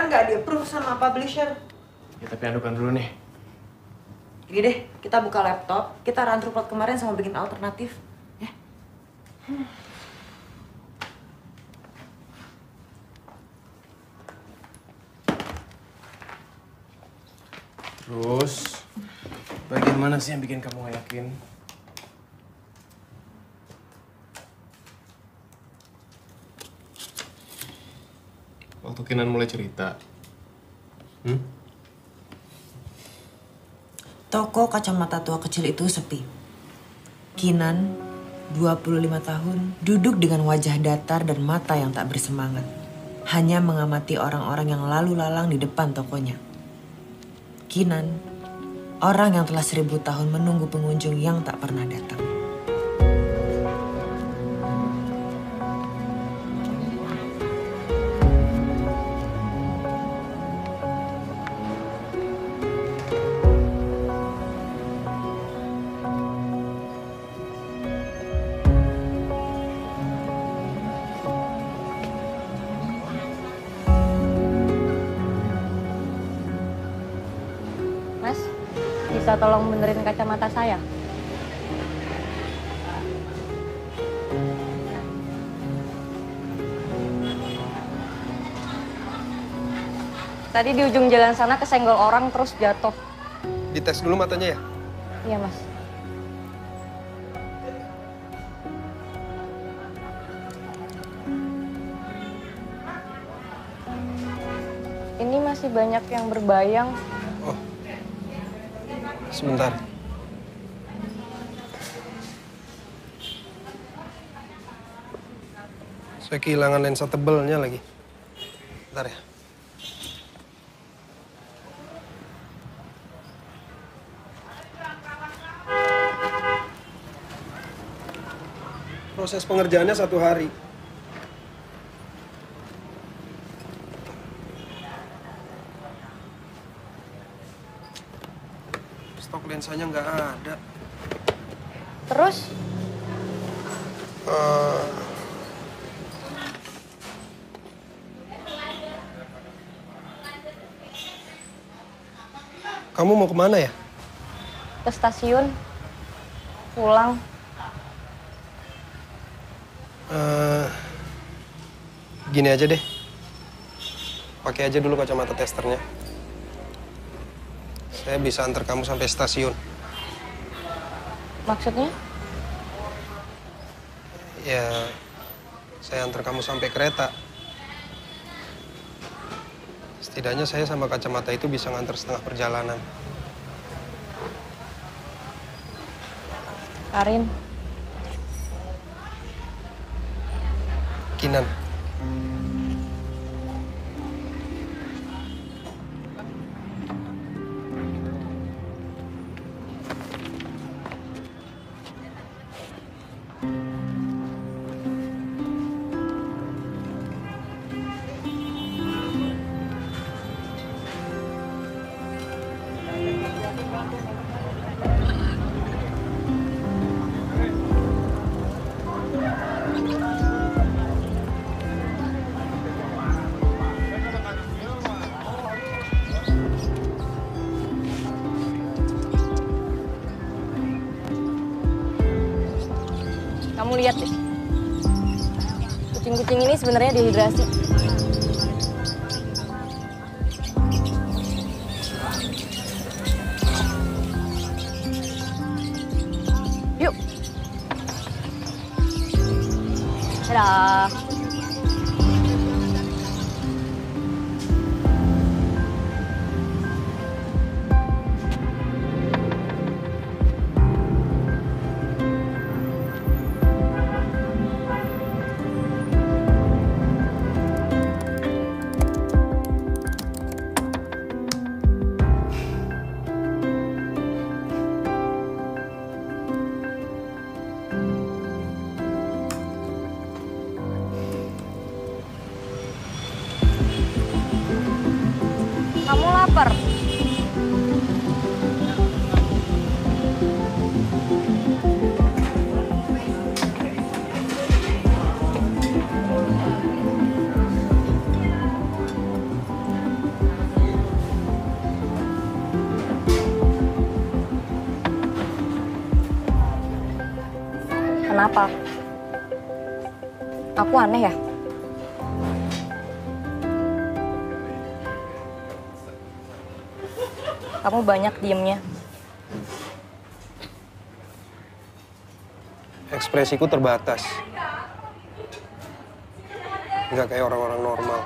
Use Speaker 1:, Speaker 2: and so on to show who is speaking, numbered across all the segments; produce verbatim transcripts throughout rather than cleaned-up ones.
Speaker 1: karena nggak di-approve sama publisher.
Speaker 2: Ya tapi adukan dulu nih.
Speaker 1: Jadi deh, kita buka laptop, kita run through plot kemarin sama bikin alternatif. Ya. Hmm.
Speaker 2: Terus, bagian mana sih yang bikin kamu gak yakin? Waktu Kinan mulai cerita. Hmm?
Speaker 1: Toko kacamata tua kecil itu sepi. Kinan, dua puluh lima tahun, duduk dengan wajah datar dan mata yang tak bersemangat. Hanya mengamati orang-orang yang lalu lalang di depan tokonya. Kinan, orang yang telah seribu tahun menunggu pengunjung yang tak pernah datang.
Speaker 3: Mas, bisa tolong benerin kacamata saya? Tadi di ujung jalan sana kesenggol orang terus jatuh.
Speaker 4: Dites dulu matanya ya?
Speaker 3: Iya, Mas. Ini masih banyak yang berbayang.
Speaker 4: Oh, sebentar. Saya kehilangan lensa tebelnya lagi. Bentar ya. Proses pengerjaannya satu hari. Stok lensanya nggak ada.
Speaker 3: Terus?
Speaker 4: Uh, Kamu mau kemana ya?
Speaker 3: Ke stasiun. Pulang.
Speaker 4: Uh, gini aja deh. Pakai aja dulu kacamata testernya. Saya bisa antar kamu sampai stasiun.
Speaker 3: Maksudnya?
Speaker 4: Ya, saya antar kamu sampai kereta. Setidaknya saya sama kacamata itu bisa ngantar setengah perjalanan.
Speaker 3: Karin.
Speaker 4: Kinan.
Speaker 3: Kamu lihat deh. Kucing-kucing ini sebenarnya dehidrasi. Yuk. Dadah. Kamu lapar? Kenapa? Aku aneh ya? Kamu banyak diemnya.
Speaker 4: Ekspresiku terbatas. Nggak kayak orang-orang normal.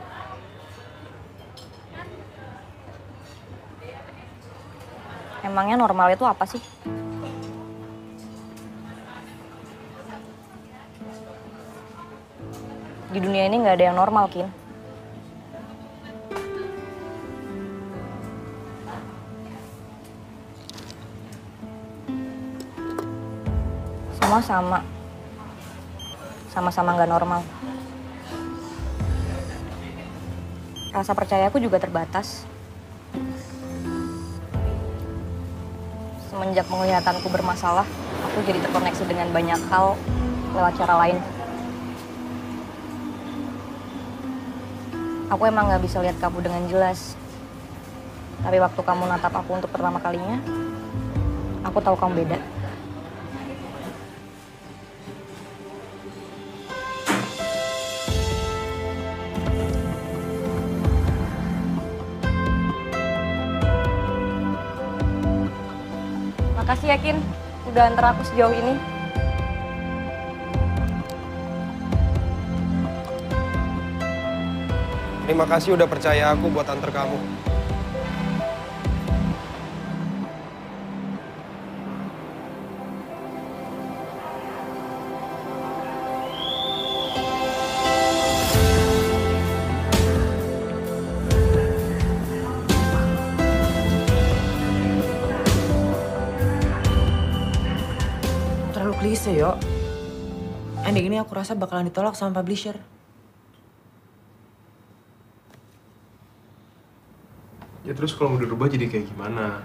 Speaker 3: Emangnya normal itu apa sih? Di dunia ini nggak ada yang normal, Kin. Semua sama. Sama-sama nggak normal. Rasa percayaku juga terbatas. Semenjak penglihatanku bermasalah, aku jadi terkoneksi dengan banyak hal lewat cara lain. Aku emang nggak bisa lihat kamu dengan jelas. Tapi waktu kamu natap aku untuk pertama kalinya, aku tahu kamu beda. Makasih ya, Kin, udah antar aku sejauh ini.
Speaker 4: Terima kasih udah percaya aku buat antar kamu.
Speaker 1: Terlalu klise, yo. Ending ini aku rasa bakalan ditolak sama publisher.
Speaker 2: Ya terus kalau mau dirubah jadi kayak gimana?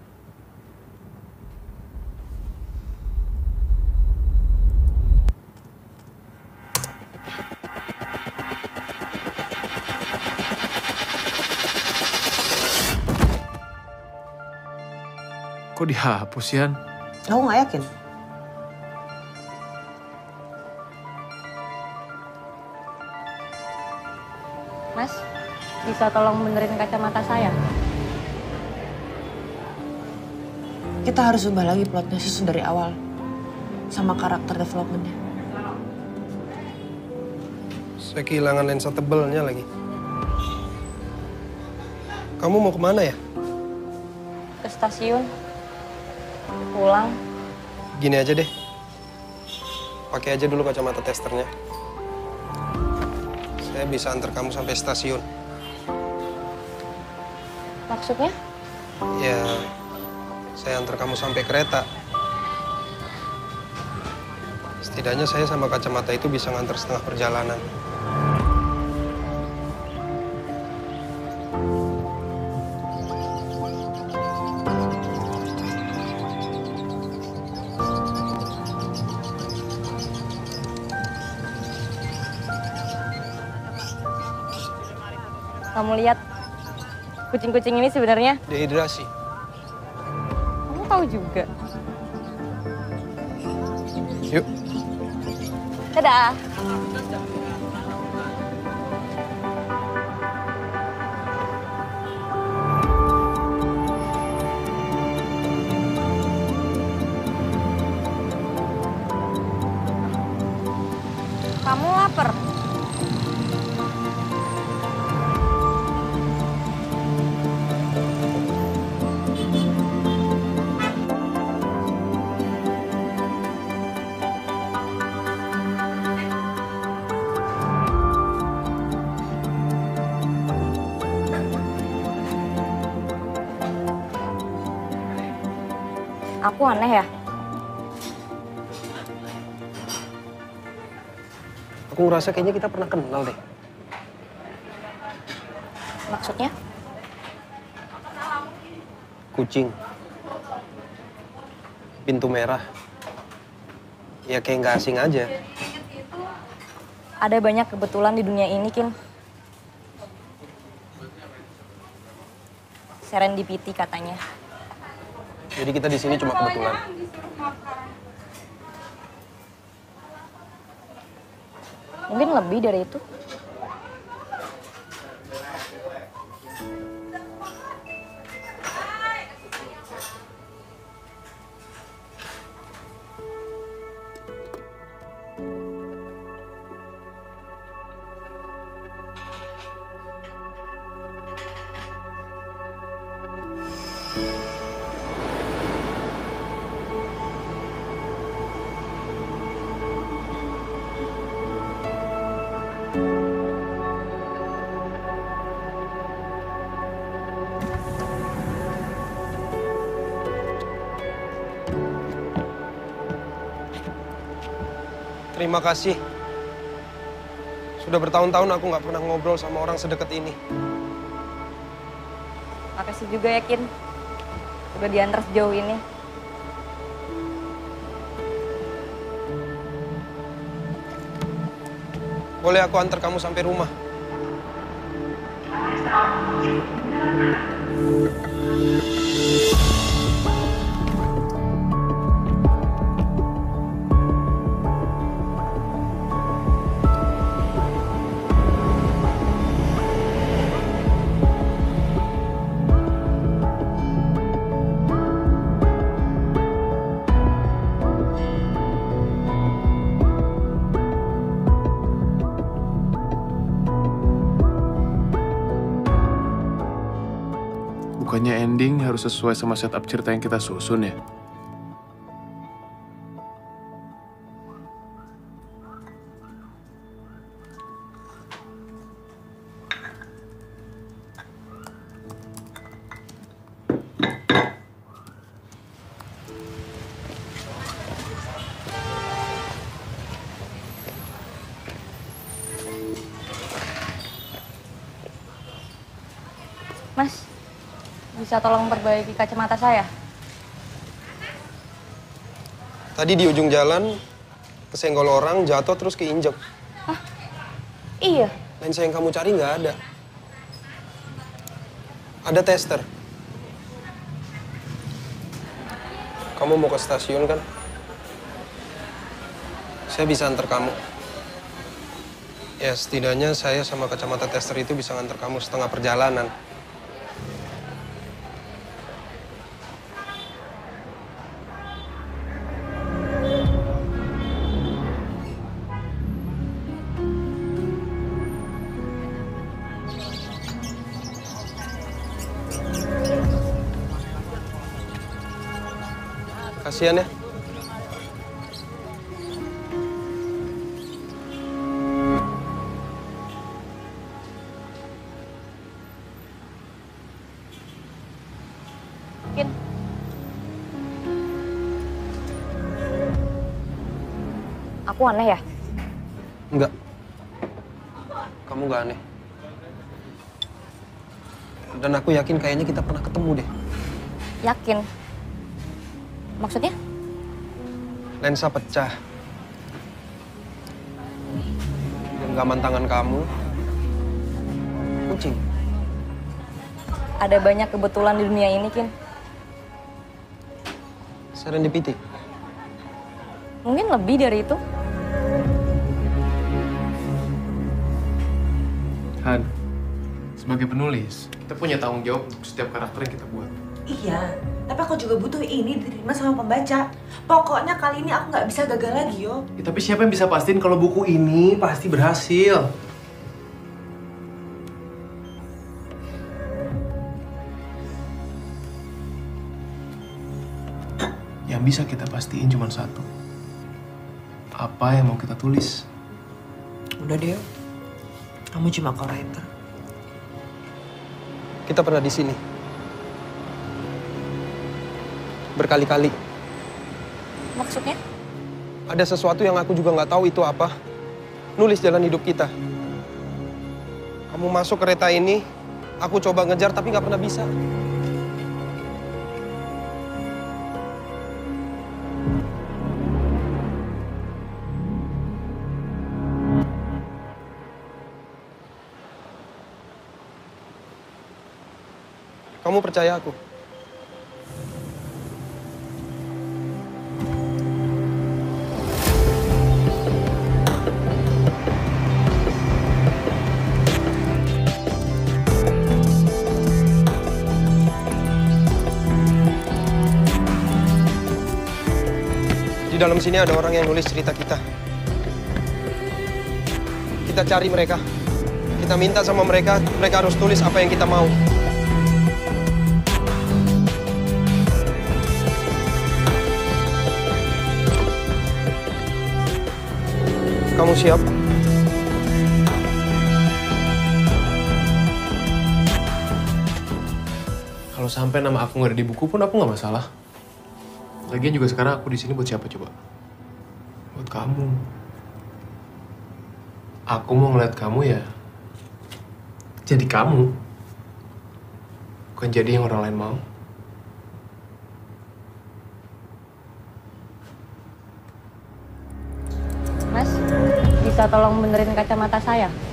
Speaker 2: Kok dihapus, Yan?
Speaker 1: Aku nggak yakin.
Speaker 3: Mas, bisa tolong benerin kacamata saya?
Speaker 1: Kita harus ubah lagi plotnya susun dari awal. Sama karakter developmentnya.
Speaker 4: Saya kehilangan lensa tebelnya lagi. Kamu mau kemana ya?
Speaker 3: Ke stasiun. Pulang.
Speaker 4: Gini aja deh. Pakai aja dulu kacamata testernya. Saya bisa antar kamu sampai stasiun.
Speaker 3: Maksudnya?
Speaker 4: Ya, saya antar kamu sampai kereta. Setidaknya saya sama kacamata itu bisa ngantar setengah perjalanan.
Speaker 3: Kamu lihat, kucing-kucing ini sebenarnya
Speaker 4: Dehidrasi.
Speaker 3: kamu tahu juga.
Speaker 4: Yuk.
Speaker 3: Dadah. Kamu lapar? Aku aneh ya?
Speaker 4: Aku ngerasa kayaknya kita pernah kenal deh.
Speaker 3: Maksudnya?
Speaker 4: Kucing. Pintu merah. Ya kayak nggak asing aja.
Speaker 3: Ada banyak kebetulan di dunia ini, Kin. Serendipity katanya.
Speaker 4: Jadi kita di sini cuma kebetulan.
Speaker 3: Mungkin lebih dari itu.
Speaker 4: Terima kasih. Sudah bertahun-tahun aku nggak pernah ngobrol sama orang sedekat ini.
Speaker 3: Makasih juga ya, Kin. Udah diantar sejauh ini.
Speaker 4: Boleh aku antar kamu sampai rumah?
Speaker 2: Bukannya ending harus sesuai sama setup cerita yang kita susun ya?
Speaker 3: Mas, bisa tolong perbaiki kacamata saya?
Speaker 4: Tadi di ujung jalan, kesenggol orang, jatuh terus keinjek.
Speaker 3: Hah? Iya?
Speaker 4: Lensa yang kamu cari nggak ada. Ada tester. Kamu mau ke stasiun kan? Saya bisa antar kamu. Ya, setidaknya saya sama kacamata tester itu bisa ngantar kamu setengah perjalanan. Kasihan ya.
Speaker 3: Kin. Aku aneh ya?
Speaker 4: Enggak. Kamu nggak aneh. Dan aku yakin kayaknya kita pernah ketemu deh.
Speaker 3: Yakin? Maksudnya?
Speaker 4: Lensa pecah. Genggaman tangan kamu. Kucing.
Speaker 3: Ada banyak kebetulan di dunia ini, Kin.
Speaker 4: Serendipity.
Speaker 3: Mungkin lebih dari itu.
Speaker 2: Han, sebagai penulis, kita punya tanggung jawab untuk setiap karakter yang kita buat.
Speaker 1: Iya, tapi aku juga butuh ini diterima sama pembaca. Pokoknya kali ini aku nggak bisa gagal lagi, yo.
Speaker 2: Ya, tapi siapa yang bisa pastiin kalau buku ini pasti berhasil? Yang bisa kita pastiin cuma satu. Apa yang mau kita tulis?
Speaker 1: Udah deh, yo. Kamu cuma co-writer.
Speaker 4: Kita pernah di sini. Berkali-kali.
Speaker 3: Maksudnya?
Speaker 4: Ada sesuatu yang aku juga nggak tahu itu apa. Nulis jalan hidup kita. Kamu masuk kereta ini, aku coba ngejar tapi nggak pernah bisa. Kamu percaya aku? dalam sini ada orang yang nulis cerita kita. Kita cari mereka. Kita minta sama mereka, mereka harus tulis apa yang kita mau. Kamu siap?
Speaker 2: Kalau sampai nama aku nggak ada di buku pun aku nggak masalah. Lagian juga sekarang aku di sini buat siapa coba? Buat kamu. Aku mau ngeliat kamu ya jadi kamu, bukan jadi yang orang lain mau.
Speaker 3: Mas, bisa tolong benerin kacamata saya?